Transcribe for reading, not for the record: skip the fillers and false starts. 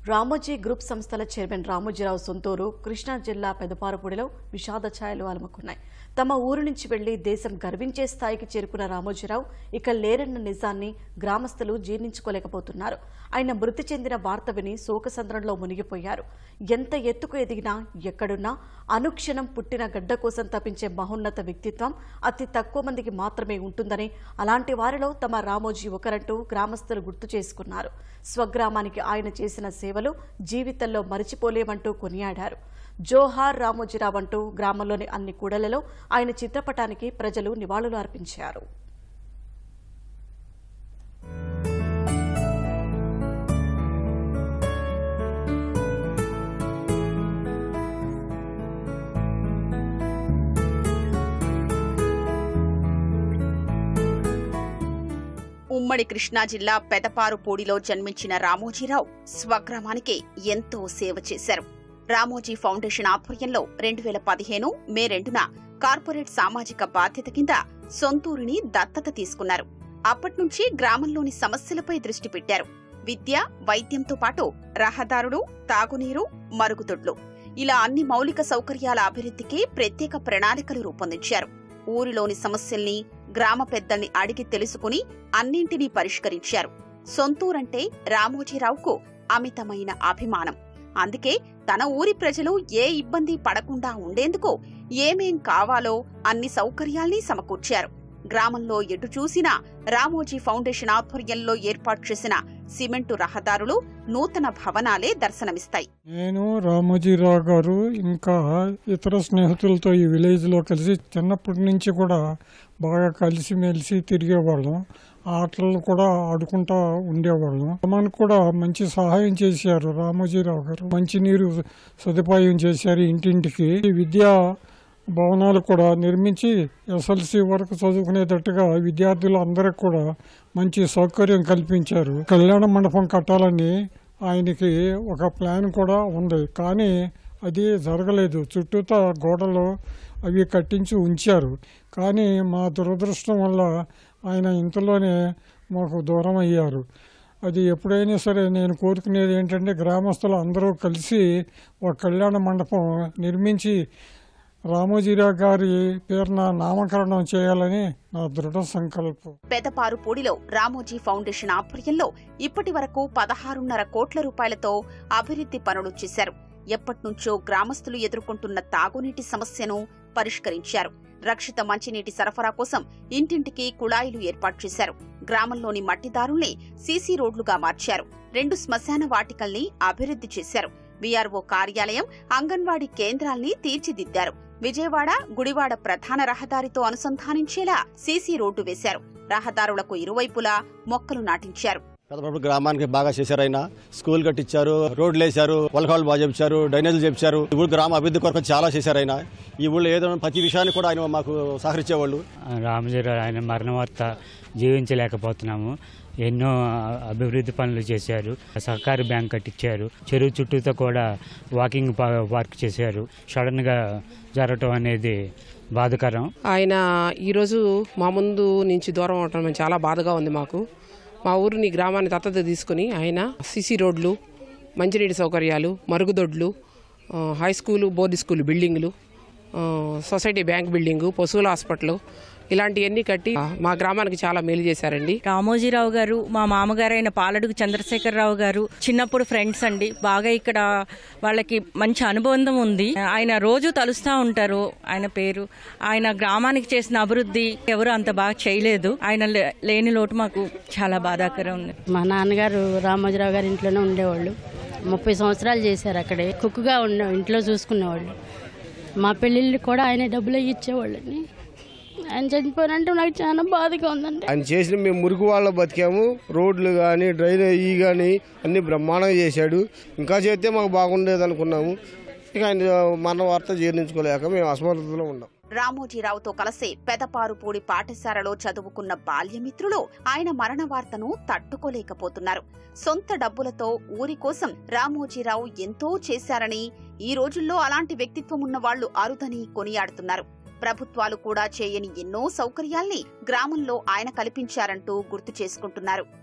Ramoji group సంస్థల chairman Ramoji Rao సొంతూరు కృష్ణా జిల్లా పెదపారపూడిలో విషాద ఛాయలు అలుముకున్నాయి. తమ ఊరు నుంచి వెళ్లి దేశం గర్వించే స్థాయికి చేరుకున్న రామోజీరావు ఇక లేరన్న నిజాన్ని గ్రామస్తులు జీర్ణించుకోలేకపోతున్నారు. ఆయన మృతి చెందిన వార్త విని శోకసంద్రంలో మునిగిపోయారు. ఎంత ఎత్తుకు ఎదిగినా ఎక్కడున్నా అనుక్షణం పుట్టిన గడ్డ కోసం తపించే మహోన్నత వ్యక్తిత్వం అతి తక్కువ మందికి మాత్రమే ఉంటుందని, అలాంటి వారిలో తమ రామోజీ ఒకరంటూ గ్రామస్తులు గుర్తు చేసుకున్నారు. స్వగ్రామానికి ఆయన చేసిన సేవలు జీవితంలో మరిచిపోలేమంటూ కొనియాడారు. జోహార్ రామోజీరావు అంటూ గ్రామంలోని అన్ని కూడళ్లలో ఆయన చిత్రపటానికి ప్రజలు నివాళులు అర్పించారు. ఉమ్మడి కృష్ణా జిల్లా పెదపారుపూడిలో జన్మించిన రామోజీరావు స్వగ్రామానికి ఎంతో సేవ చేశారు. రామోజీ ఫౌండేషన్ ఆధ్వర్యంలో 2015 మే 2న కార్పొరేట్ సామాజిక బాధ్యత కింద సొంతూరిని దత్తత తీసుకున్నారు. అప్పట్నుంచి గ్రామంలోని సమస్యలపై దృష్టి పెట్టారు. విద్య, వైద్యంతో పాటు రహదారులు, తాగునీరు, మరుగుదొడ్లు ఇలా అన్ని మౌలిక సౌకర్యాల అభివృద్ధికి ప్రత్యేక ప్రణాళికలు రూపొందించారు. ఊరిలోని సమస్యల్ని గ్రామ పెద్దల్ని అడిగి తెలుసుకుని అన్నింటినీ పరిష్కరించారు. సొంతూరంటే రామోజీరావుకు అమితమైన అభిమానం. అందుకే తన ఊరి ప్రజలు ఏ ఇబ్బంది పడకుండా ఉండేందుకు ఏమేం కావాలో అన్ని సౌకర్యాల్ని సమకూర్చారు. గ్రామంలో ఎటు చూసినా రామోజీ ఫౌండేషన్ ఆధ్వర్యంలో ఏర్పాటు చేసిన సిమెంటు రహదారులు, నూతన భవనాలే దర్శనమిస్తాయి. నేను రామోజీరావు గారు ఇంకా ఇతర స్నేహితులతో ఈ విలేజ్ లో కలిసి చిన్నప్పటి నుంచి కూడా బాగా కలిసిమెలిసి తిరిగేవాళ్ళం. ఆటలు కూడా ఆడుకుంటా ఉండేవాళ్ళం. మనకు కూడా మంచి సహాయం చేశారు రామోజీరావు గారు. మంచినీరు సదుపాయం చేశారు. ఇంటింటికి విద్యా భవనాలు కూడా నిర్మించి ఎస్ఎల్సి వరకు చదువుకునేటట్టుగా విద్యార్థులు అందరికి కూడా మంచి సౌకర్యం కల్పించారు. కళ్యాణ మండపం కట్టాలని ఆయనకి ఒక ప్లాన్ కూడా ఉంది, కానీ అది జరగలేదు. చుట్టూతా గోడలు అవి కట్టించి ఉంచారు. కానీ మా దురదృష్టం వల్ల ఆయన ఇంతలోనే మాకు దూరం అయ్యారు. అది ఎప్పుడైనా సరే నేను కోరుకునేది ఏంటంటే గ్రామస్తులు అందరూ కలిసి ఒక కళ్యాణ మండపం నిర్మించి రామోజీరావు గారి పేరున నామకరణం చేయాలని నా దృఢ సంకల్పం. పెదపారుపూడిలో రామోజీ ఫౌండేషన్ ఆధ్వర్యంలో ఇప్పటి వరకు 16.5 కోట్ల రూపాయలతో అభివృద్ధి పనులు చేశారు. ఎప్పటినుంచో గ్రామస్తులు ఎదుర్కొంటున్న తాగునీటి సమస్యను పరిష్కరించారు. రక్షిత మంచినీటి సరఫరా కోసం ఇంటింటికి కుళాయిలు ఏర్పాటు చేశారు. గ్రామంలోని మట్టిదారుల్ని సీసీ రోడ్లుగా మార్చారు. 2 శ్మశాన వాటికల్ని అభివృద్ధి చేశారు. వీఆర్ఓ కార్యాలయం, అంగన్వాడీ కేంద్రాల్ని తీర్చిదిద్దారు. విజయవాడ, గుడివాడ ప్రధాన రహదారితో అనుసంధానించేలా సీసీ రోడ్డు వేశారు. రహదారులకు ఇరువైపులా మొక్కలు నాటించారు. గ్రామానికి బాగా చేశారు. ఆయన స్కూల్ కట్టించారు, రోడ్లు వేశారు, పొలకాలు బాగా చేయించారు, డ్రైనేజీలు చేయించారు. ఈ ఊరు గ్రామ అభివృద్ధి కొరకు చాలా చేశారు. ఆయన ఈ ఊళ్ళో ఏదో ప్రతి విషయాన్ని కూడా ఆయన మాకు సహకరించేవాళ్ళు. రామోజీరావు ఆయన మరణ వార్త జీవించలేకపోతున్నాము. ఎన్నో అభివృద్ధి పనులు చేశారు. సహకారి బ్యాంక్ కట్టించారు. చెరువు చుట్టూతో కూడా వాకింగ్ పార్క్ చేశారు. సడన్ గా జరగటం అనేది బాధకరం. ఆయన ఈరోజు మా ముందు నుంచి దూరం అవటం చాలా బాధగా ఉంది మాకు. మా ఊరిని గ్రామాన్ని దత్తత తీసుకుని ఆయన సిసి రోడ్లు, మంచినీటి సౌకర్యాలు, మరుగుదొడ్లు, హై స్కూలు, బోర్డు స్కూల్ బిల్డింగ్లు, సొసైటీ బ్యాంక్ బిల్డింగు, పశువుల హాస్పిటల్ ఇలాంటివన్నీ కట్టి మా గ్రామానికి చాలా మేలు చేశారండి. రామోజీరావు గారు మా మామగారైన పాలడుగు చంద్రశేఖరరావు గారు చిన్నప్పుడు ఫ్రెండ్స్ అండి. బాగా ఇక్కడ వాళ్ళకి మంచి అనుబంధం ఉంది. ఆయన రోజు తలుస్తూ ఉంటారు ఆయన పేరు. ఆయన గ్రామానికి చేసిన అభివృద్ధి ఎవరు అంత బాగా చేయలేదు. ఆయన లేని లోటు మాకు చాలా బాధాకరం ఉంది. మా నాన్నగారు రామోజీరావు గారి ఇంట్లోనే ఉండేవాళ్ళు. 30 సంవత్సరాలు చేశారు. అక్కడే కుక్కుగా ఇంట్లో చూసుకునేవాళ్ళు. మా పెళ్ళిళ్ళు కూడా ఆయన డబ్బులు ఇచ్చేవాళ్ళని. ఆయన చనిపోయినంటే నాకు చాలా బాధగా ఉందండి. ఆయన చేసిన మేము మురుగు వాళ్ళ బతికాము. రోడ్లు కానీ డ్రైనేజీ కానీ అన్ని బ్రహ్మాండంగా చేశాడు. ఇంకా చేస్తే మాకు బాగుండేది అనుకున్నాము. ఇక ఆయన మరణ వార్త జీర్ణించుకోలేక మేము అసమర్థతలో ఉన్నాం. రామోజీరావుతో కలిసి పెదపారుపూడి పాఠశాలలో చదువుకున్న బాల్యమిత్రులు ఆయన మరణ వార్తను తట్టుకోలేకపోతున్నారు. సొంత డబ్బులతో ఊరి కోసం రామోజీరావు ఎంతో చేశారని, ఈ రోజుల్లో అలాంటి వ్యక్తిత్వం ఉన్న వాళ్లు అరుదని కొనియాడుతున్నారు. ప్రభుత్వాలు కూడా చేయని ఎన్నో సౌకర్యాల్ని గ్రామంలో ఆయన కల్పించారంటూ గుర్తు చేసుకుంటున్నారు.